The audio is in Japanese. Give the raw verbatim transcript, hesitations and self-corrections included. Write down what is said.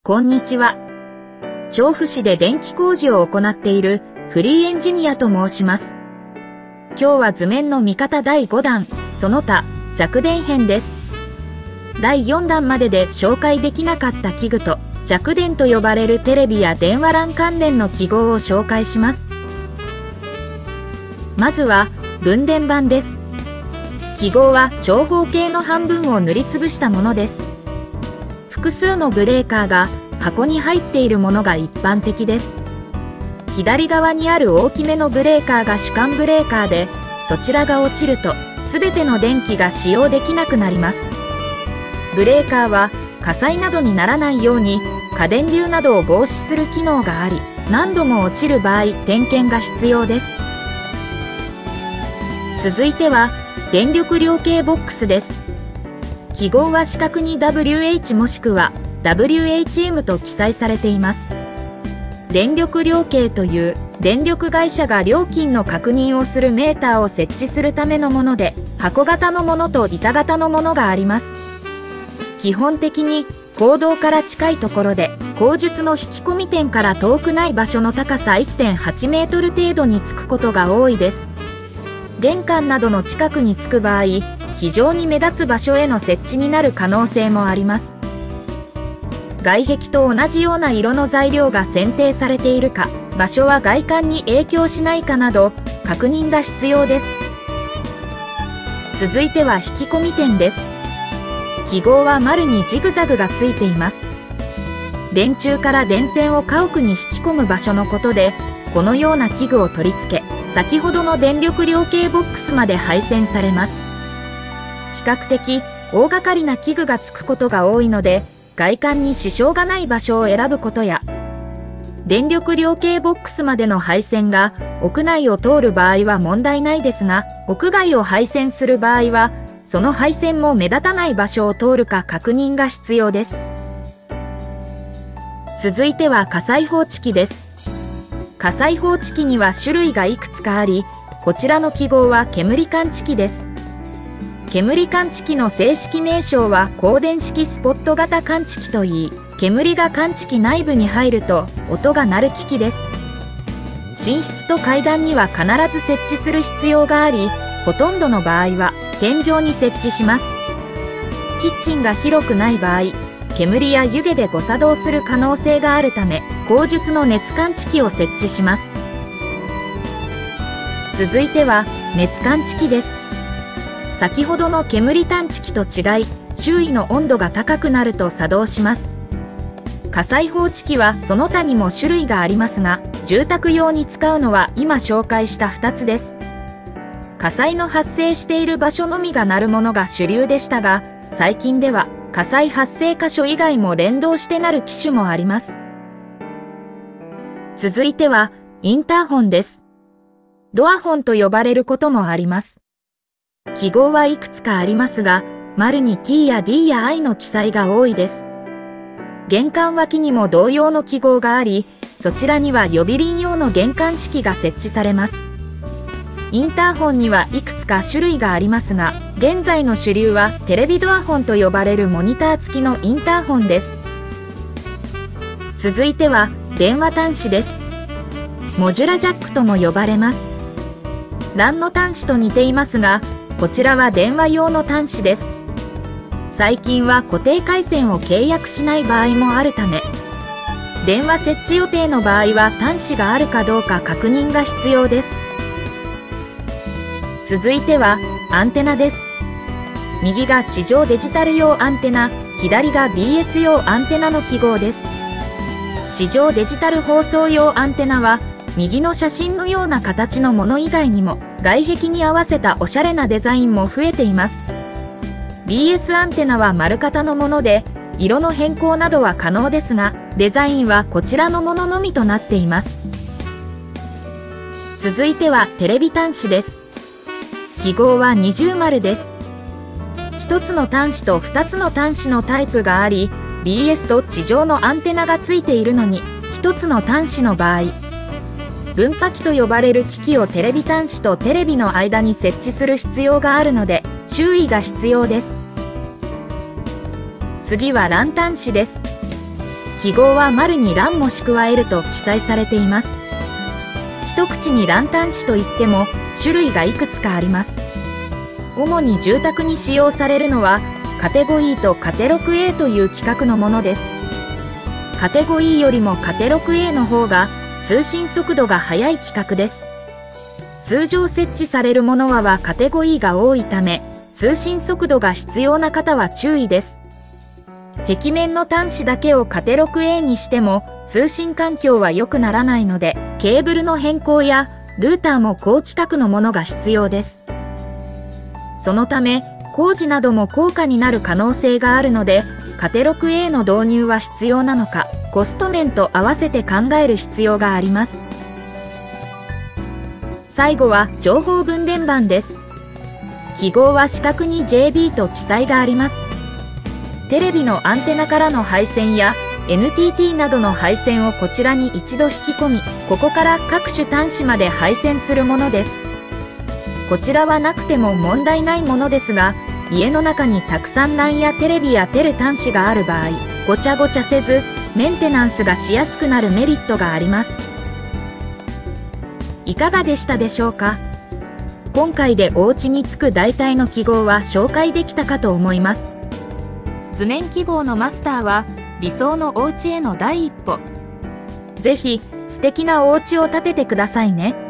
こんにちは。調布市で電気工事を行っているフリーエンジニアと申します。今日は図面の見方だいごだん、その他、弱電編です。だいよんだんまでで紹介できなかった器具と弱電と呼ばれるテレビや電話 ラン 関連の記号を紹介します。まずは分電盤です。記号は長方形の半分を塗りつぶしたものです。複数のブレーカーが箱に入っているものが一般的です。左側にある大きめのブレーカーが主幹ブレーカーで、そちらが落ちると全ての電気が使用できなくなります。ブレーカーは火災などにならないように過電流などを防止する機能があり、何度も落ちる場合点検が必要です。続いては電力量計ボックスです。記号は四角に ダブリューエイチ もしくは ダブリューエイチエム と記載されています。電力量計という電力会社が料金の確認をするメーターを設置するためのもので、箱型のものと板型のものがあります。基本的に坑道から近いところで、口述の引き込み点から遠くない場所の高さ いってんはちメートル程度につくことが多いです。玄関などの近くにつく場合、非常に目立つ場所への設置になる可能性もあります。外壁と同じような色の材料が選定されているか、場所は外観に影響しないかなど、確認が必要です。続いては引き込み点です。記号は丸にジグザグがついています。電柱から電線を家屋に引き込む場所のことで、このような器具を取り付け、先ほどの電力量計ボックスまで配線されます。比較的大掛かりな器具がつくことが多いので、外観に支障がない場所を選ぶことや、電力量計ボックスまでの配線が屋内を通る場合は問題ないですが、屋外を配線する場合は、その配線も目立たない場所を通るか確認が必要です。続いては火災報知器です。火災報知器には種類がいくつかあり、こちらの記号は煙感知器です。煙感知器の正式名称は光電式スポット型感知器といい、煙が感知器内部に入ると音が鳴る機器です。寝室と階段には必ず設置する必要があり、ほとんどの場合は天井に設置します。キッチンが広くない場合、煙や湯気で誤作動する可能性があるため、口述の熱感知器を設置します。続いては熱感知器です。先ほどの煙探知機と違い、周囲の温度が高くなると作動します。火災報知器はその他にも種類がありますが、住宅用に使うのは今紹介したふたつです。火災の発生している場所のみが鳴るものが主流でしたが、最近では火災発生箇所以外も連動して鳴る機種もあります。続いてはインターホンです。ドアホンと呼ばれることもあります。記号はいくつかありますが、丸に ティー や ディー や アイ の記載が多いです。玄関脇にも同様の記号があり、そちらには呼び鈴用の玄関式が設置されます。インターホンにはいくつか種類がありますが、現在の主流はテレビドアホンと呼ばれるモニター付きのインターホンです。続いては電話端子です。モジュラジャックとも呼ばれます。ラン の端子と似ていますが、こちらは電話用の端子です。最近は固定回線を契約しない場合もあるため、電話設置予定の場合は端子があるかどうか確認が必要です。続いてはアンテナです。右が地上デジタル用アンテナ、左が ビーエス 用アンテナの記号です。地上デジタル放送用アンテナは、右の写真のような形のもの以外にも、外壁に合わせたおしゃれなデザインも増えています。ビーエス アンテナは丸型のもので、色の変更などは可能ですが、デザインはこちらのもののみとなっています。続いてはテレビ端子です。記号は二重丸です。ひとつの端子とふたつの端子のタイプがあり、ビーエス と地上のアンテナがついているのに、ひとつの端子の場合、分波器と呼ばれる機器をテレビ端子とテレビの間に設置する必要があるので、注意が必要です。次はラン端子です。記記号は丸に欄もし加えると記載されています。一口に欄端子といっても種類がいくつかあります。主に住宅に使用されるのはカテゴイーとカテ ろくエー という規格のものです。カテゴイーよりもカテ ろくエー の方が通信速度が速い規格です。通常設置されるものははカテゴイーが多いため、通信速度が必要な方は注意です。壁面の端子だけをカテ ろくエー にしても通信環境は良くならないので、ケーブルの変更やルーターも高規格のものが必要です。そのため、工事なども高価になる可能性があるので、カテ ろくエー の導入は必要なのか、コスト面と合わせて考える必要があります。最後は情報分電盤です。記号は四角に ジェービー と記載があります。テレビのアンテナからの配線や エヌティーティー などの配線をこちらに一度引き込み、ここから各種端子まで配線するものです。こちらはなくても問題ないものですが、家の中にたくさん欄やテレビやテレ端子がある場合、ごちゃごちゃせずメンテナンスがしやすくなるメリットがあります。いかがでしたでしょうか。今回でお家につく大体の記号は紹介できたかと思います。図面記号のマスターは理想のお家への第一歩。ぜひ素敵なお家を建ててくださいね。